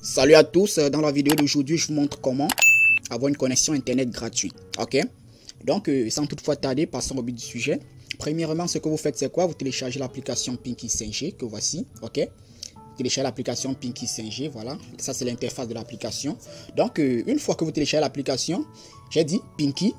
Salut à tous, dans la vidéo d'aujourd'hui je vous montre comment avoir une connexion internet gratuite. Ok, donc sans toutefois tarder, passons au but du sujet. Premièrement, ce que vous faites c'est quoi? Vous téléchargez l'application Pinky 5G que voici. Ok, vous téléchargez l'application Pinky 5G, voilà, ça c'est l'interface de l'application. Donc une fois que vous téléchargez l'application, j'ai dit Pinky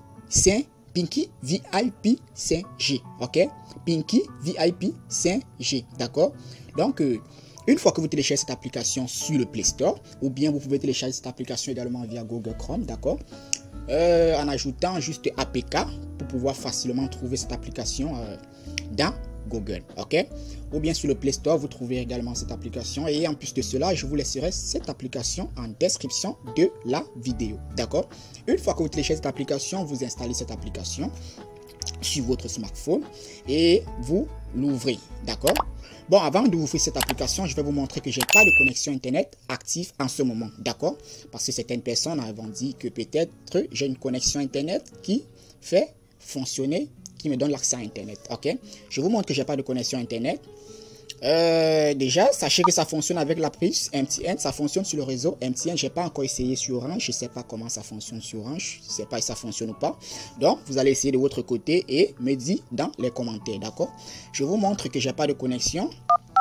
VIP 5G. Ok, Pinky VIP 5G, d'accord. Donc une fois que vous téléchargez cette application sur le Play Store, ou bien vous pouvez télécharger cette application également via Google Chrome, d'accord, en ajoutant juste APK pour pouvoir facilement trouver cette application dans Google, ok, ou bien sur le Play Store vous trouvez également cette application. Et en plus de cela, je vous laisserai cette application en description de la vidéo, d'accord. Une fois que vous téléchargez cette application, vous installez cette application sur votre smartphone et vous l'ouvrez, d'accord. Bon, avant de ouvrir cette application, je vais vous montrer que j'ai pas de connexion internet active en ce moment, d'accord, parce que certaines personnes avaient dit que peut-être j'ai une connexion internet qui fait fonctionner, qui me donne l'accès à internet. Ok, je vous montre que j'ai pas de connexion internet. Déjà, sachez que ça fonctionne avec la prise MTN, ça fonctionne sur le réseau MTN. J'ai pas encore essayé sur Orange, je sais pas comment ça fonctionne sur Orange, je sais pas si ça fonctionne ou pas. Donc vous allez essayer de votre côté et me dire dans les commentaires, d'accord. Je vous montre que j'ai pas de connexion.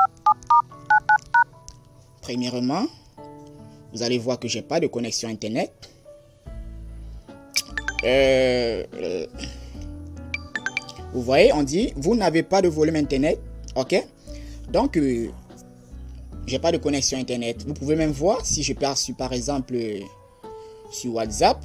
Premièrement, vous allez voir que j'ai pas de connexion internet. Vous voyez, on dit vous n'avez pas de volume internet. Ok, donc j'ai pas de connexion internet. Vous pouvez même voir si je pars sur, par exemple, sur WhatsApp.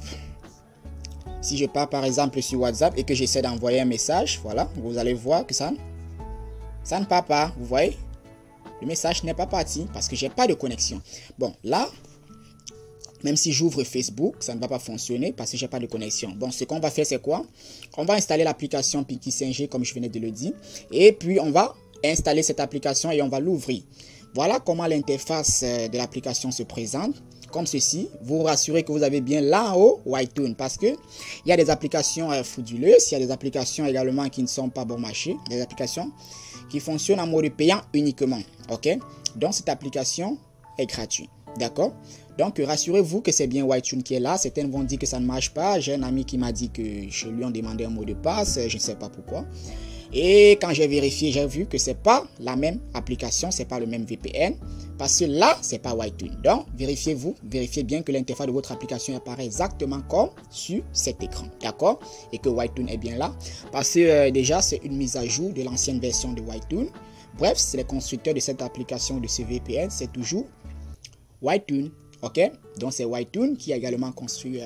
Si je pars par exemple sur WhatsApp et que j'essaie d'envoyer un message, voilà, vous allez voir que ça ne part pas. Vous voyez, le message n'est pas parti parce que j'ai pas de connexion. Bon, là, même si j'ouvre Facebook, ça ne va pas fonctionner parce que j'ai pas de connexion. Bon, ce qu'on va faire, c'est quoi? On va installer l'application Pinky 5G comme je venais de le dire. Et puis, on va installer cette application et on va l'ouvrir. Voilà comment l'interface de l'application se présente. Comme ceci, vous rassurez que vous avez bien là en haut iTunes parce que il y a des applications frauduleuses, il y a des applications également qui ne sont pas bon marché, des applications qui fonctionnent en mode payant uniquement. Ok, donc cette application est gratuite, d'accord. Donc rassurez-vous que c'est bien iTunes qui est là. Certains vont dire que ça ne marche pas. J'ai un ami qui m'a dit que je lui ai demandé un mot de passe, je ne sais pas pourquoi. Et quand j'ai vérifié, j'ai vu que c'est pas la même application, c'est pas le même VPN, parce que là c'est pas iTunes. Donc vérifiez bien que l'interface de votre application apparaît exactement comme sur cet écran, d'accord, et que iTunes est bien là, parce que déjà c'est une mise à jour de l'ancienne version de iTunes. Bref, c'est les constructeurs de cette application, de ce VPN, c'est toujours iTunes. Ok, donc c'est iTunes qui a également construit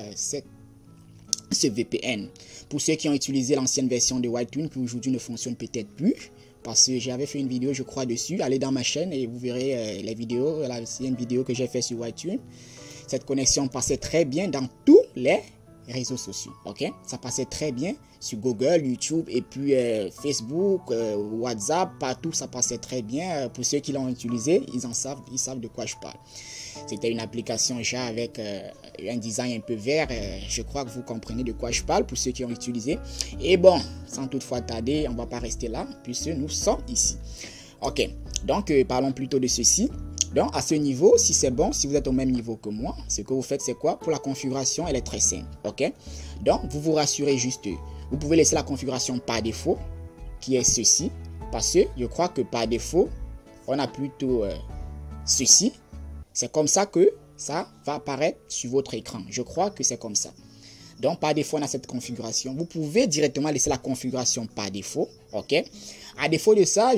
ce VPN. Pour ceux qui ont utilisé l'ancienne version de iTunes qui aujourd'hui ne fonctionne peut-être plus, parce que j'avais fait une vidéo je crois dessus, allez dans ma chaîne et vous verrez les vidéos, c'est une vidéo que j'ai fait sur iTunes. Cette connexion passait très bien dans tous les réseaux sociaux. Ok, ça passait très bien sur Google, YouTube et puis Facebook, WhatsApp, partout ça passait très bien. Pour ceux qui l'ont utilisé, ils savent de quoi je parle. C'était une application déjà avec un design un peu vert. Je crois que vous comprenez de quoi je parle pour ceux qui ont utilisé. Et bon, sans toutefois tarder, on va pas rester là puisque nous sommes ici. Ok, donc parlons plutôt de ceci. Donc à ce niveau, si c'est bon, si vous êtes au même niveau que moi, ce que vous faites c'est quoi? Pour la configuration, elle est très simple. Ok, donc vous vous rassurez juste, vous pouvez laisser la configuration par défaut qui est ceci, parce que je crois que par défaut on a plutôt ceci. C'est comme ça que ça va apparaître sur votre écran. Je crois que c'est comme ça. Donc par défaut on a cette configuration. Vous pouvez directement laisser la configuration par défaut. Ok, à défaut de ça,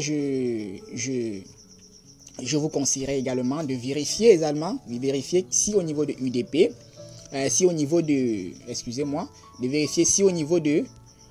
je vous conseillerais également de vérifier si au niveau de UDP, si au niveau de, excusez-moi, de vérifier si au niveau de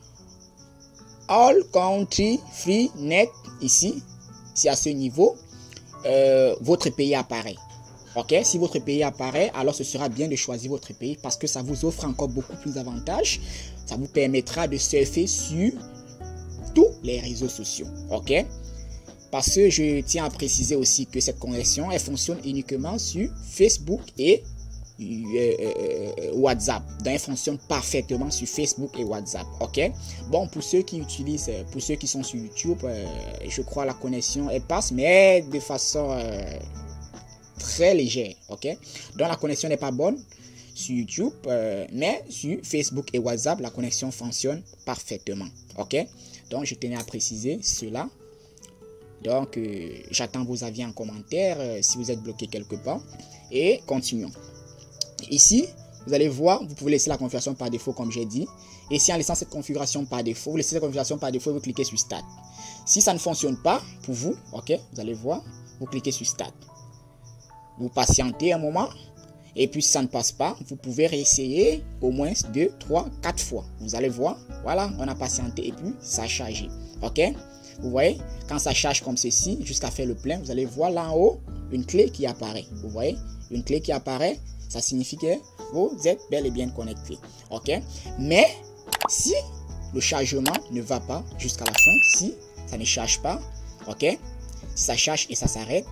All Country Free Net, ici, si à ce niveau, votre pays apparaît. Ok, si votre pays apparaît, alors ce sera bien de choisir votre pays parce que ça vous offre encore beaucoup plus d'avantages. Ça vous permettra de surfer sur tous les réseaux sociaux. Ok, parce que je tiens à préciser aussi que cette connexion, elle fonctionne uniquement sur Facebook et WhatsApp. Donc elle fonctionne parfaitement sur Facebook et WhatsApp. Ok, bon, pour ceux qui utilisent, pour ceux qui sont sur YouTube, je crois la connexion elle passe, mais de façon très légère, ok? Donc la connexion n'est pas bonne sur YouTube, mais sur Facebook et WhatsApp, la connexion fonctionne parfaitement, ok? Donc je tenais à préciser cela. Donc j'attends vos avis en commentaire si vous êtes bloqué quelque part, et continuons. Ici, vous allez voir, vous pouvez laisser la configuration par défaut comme j'ai dit. Et si en laissant cette configuration par défaut, vous laissez cette configuration par défaut, vous cliquez sur Start. Si ça ne fonctionne pas pour vous, ok, vous allez voir, vous cliquez sur Start. Vous patientez un moment. Et puis si ça ne passe pas, vous pouvez réessayer au moins 2, 3, 4 fois. Vous allez voir, voilà, on a patienté et puis ça a chargé. Ok, vous voyez, quand ça charge comme ceci, jusqu'à faire le plein, vous allez voir là en haut, une clé qui apparaît. Vous voyez, une clé qui apparaît, ça signifie que vous êtes bel et bien connecté. Ok, mais si le chargement ne va pas jusqu'à la fin, si ça ne charge pas, ok, si ça charge et ça s'arrête,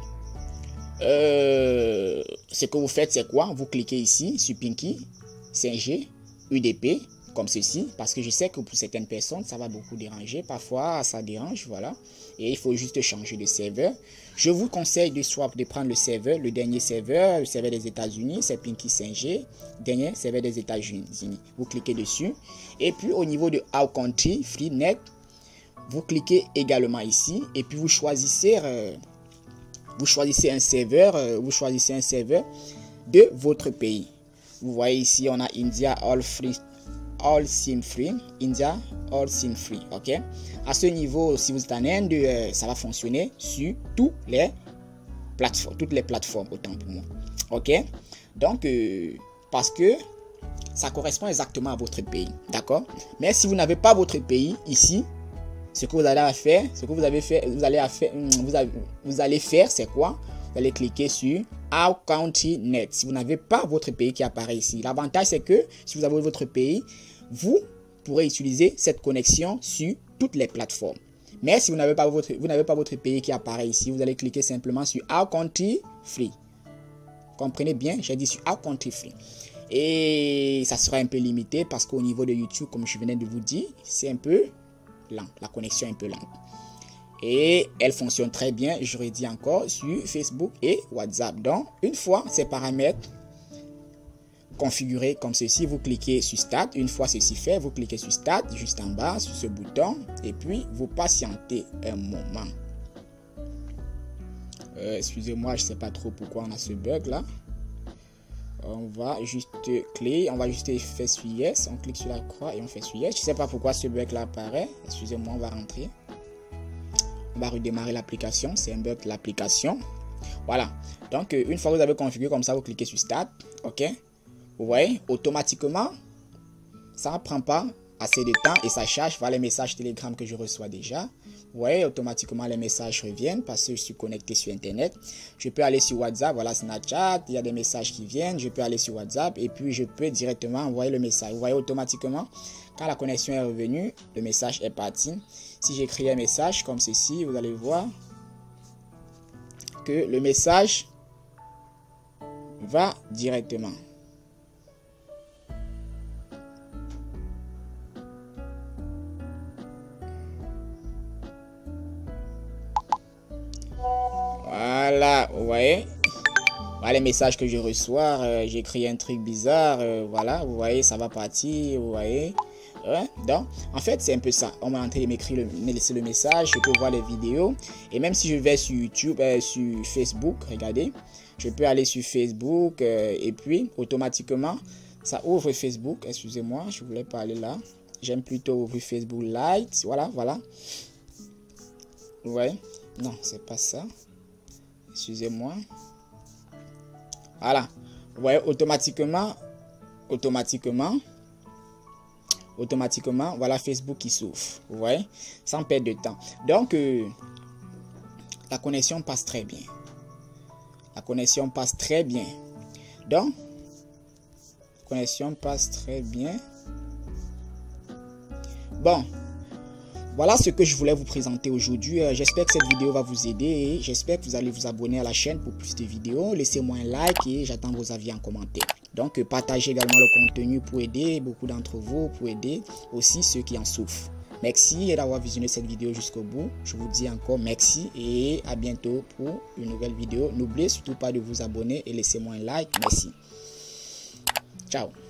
ce que vous faites c'est quoi? Vous cliquez ici sur Pinky 5G UDP comme ceci, parce que je sais que pour certaines personnes ça va beaucoup déranger, parfois ça dérange, voilà, et il faut juste changer de serveur. Je vous conseille de prendre le serveur, le dernier serveur, le serveur des États-Unis, c'est Pinky 5G, dernier serveur des États-Unis. Vous cliquez dessus et puis au niveau de Our Country Free Net, vous cliquez également ici et puis vous choisissez un serveur, de votre pays. Vous voyez ici on a India All SIM Free, India All SIM Free, ok. À ce niveau, si vous êtes en Inde, ça va fonctionner sur toutes les plateformes, autant pour moi, ok. Donc parce que ça correspond exactement à votre pays, d'accord. Mais si vous n'avez pas votre pays ici, ce que vous allez faire, c'est quoi? Vous allez cliquer sur Our Country Net. Si vous n'avez pas votre pays qui apparaît ici, l'avantage c'est que si vous avez votre pays, vous pourrez utiliser cette connexion sur toutes les plateformes. Mais si vous n'avez pas votre pays qui apparaît ici, vous allez cliquer simplement sur Our Country Free. Comprenez bien, j'ai dit sur Our Country Free. Et ça sera un peu limité parce qu'au niveau de YouTube, comme je venais de vous dire, c'est un peu lent. La connexion est un peu lente. Et elle fonctionne très bien, j'aurais dit encore, sur Facebook et WhatsApp. Donc, une fois ces paramètres configurés comme ceci, vous cliquez sur Start. Une fois ceci fait, vous cliquez sur Start, juste en bas, sur ce bouton. Et puis, vous patientez un moment. Excusez-moi, je ne sais pas trop pourquoi on a ce bug là. On va juste cliquer, on va juste faire sur Yes. On clique sur la croix et on fait sur Yes. Je ne sais pas pourquoi ce bug là apparaît. Excusez-moi, on va rentrer. On va redémarrer l'application, c'est un bug de l'application. Voilà, donc une fois que vous avez configuré comme ça, vous cliquez sur Start, ok. Vous voyez, automatiquement, ça ne prend pas assez de temps et ça charge. Voilà les messages Telegram que je reçois déjà. Vous voyez, automatiquement les messages reviennent parce que je suis connecté sur Internet. Je peux aller sur WhatsApp, voilà Snapchat, il y a des messages qui viennent. Je peux aller sur WhatsApp et puis je peux directement envoyer le message. Vous voyez, automatiquement, quand la connexion est revenue, le message est parti. Si j'écris un message comme ceci, vous allez voir que le message va directement. Voilà, vous voyez. Voilà les messages que je reçois. J'écris un truc bizarre. Voilà, vous voyez, ça va partir. Vous voyez. Ouais, donc, en fait, c'est un peu ça. On m'a entré de me laisser le message. Je peux voir les vidéos. Et même si je vais sur YouTube, sur Facebook, regardez. Je peux aller sur Facebook et puis automatiquement, ça ouvre Facebook. Excusez-moi, je voulais pas aller là. J'aime plutôt ouvrir Facebook Lite. Voilà, voilà. Ouais, non, c'est pas ça. Excusez-moi. Voilà. Vous voyez, automatiquement, voilà Facebook qui s'ouvre. Vous voyez, sans perdre de temps. Donc, la connexion passe très bien. La connexion passe très bien. Donc, la connexion passe très bien. Bon, voilà ce que je voulais vous présenter aujourd'hui. J'espère que cette vidéo va vous aider et j'espère que vous allez vous abonner à la chaîne pour plus de vidéos. Laissez-moi un like et j'attends vos avis en commentaire. Donc, partagez également le contenu pour aider beaucoup d'entre vous, pour aider aussi ceux qui en souffrent. Merci d'avoir visionné cette vidéo jusqu'au bout. Je vous dis encore merci et à bientôt pour une nouvelle vidéo. N'oubliez surtout pas de vous abonner et laissez-moi un like. Merci. Ciao.